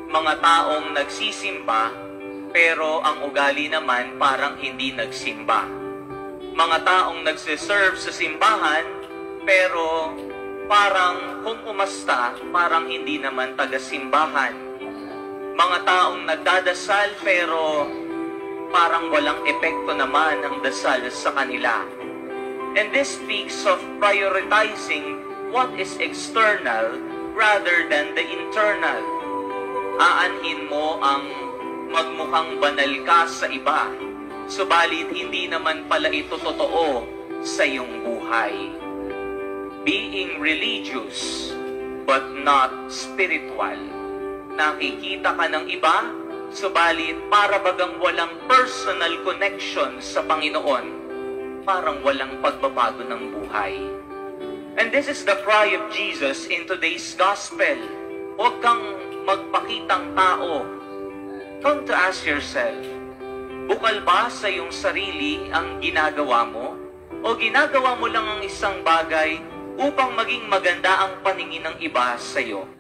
mga taong nagsisimba, pero ang ugali naman parang hindi nagsimba. Mga taong nagsiserve sa simbahan, pero parang kung umasta, parang hindi naman taga-simbahan. Mga taong nagdadasal, pero parang walang epekto naman ang dasal sa kanila. And this speaks of prioritizing what is external rather than the internal. Aanhin mo ang magmukhang banal ka sa iba, subalit hindi naman pala ito totoo sa iyong buhay. Being religious but not spiritual. Nakikita ka ng iba, subalit para bagang walang personal connection sa Panginoon, parang walang pagbabago ng buhay. And this is the cry of Jesus in today's gospel. Huwag kang magpakitang tao. Come to ask yourself, bukal ba sa iyong sarili ang ginagawa mo? O ginagawa mo lang ang isang bagay upang maging maganda ang paningin ng iba sa iyo?